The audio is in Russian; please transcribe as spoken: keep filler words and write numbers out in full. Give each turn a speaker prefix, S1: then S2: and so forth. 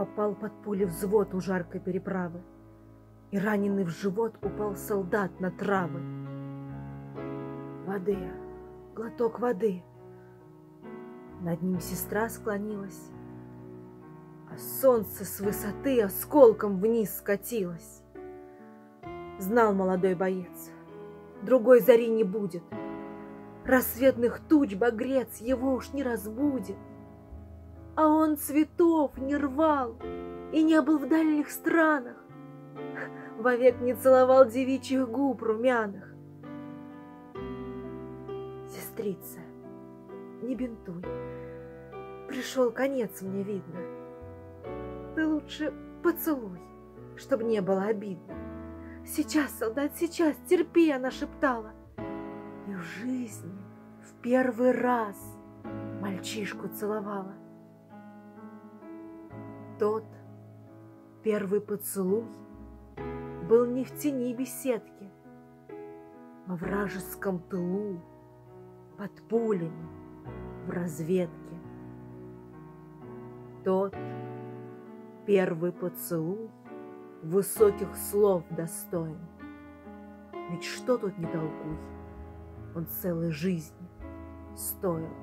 S1: попал под пули взвод у жаркой переправы, и раненый в живот упал солдат на травы. Воды, глоток воды. Над ним сестра склонилась, а солнце с высоты осколком вниз скатилось. Знал молодой боец, другой зари не будет, рассветных туч багрец его уж не разбудит. А он цветов не рвал и не был в дальних странах, вовек не целовал девичьих губ румяных. Сестрица, не бинтуй, пришел конец, мне видно. Ты лучше поцелуй, чтоб не было обидно. Сейчас, солдат, сейчас, терпи, она шептала. И в жизни в первый раз мальчишку целовала. Тот первый поцелуй был не в тени беседки, во вражеском тылу, под пулями, в разведке. Тот первый поцелуй высоких слов достоин. Ведь что тут не толкуй, он целой жизни стоил.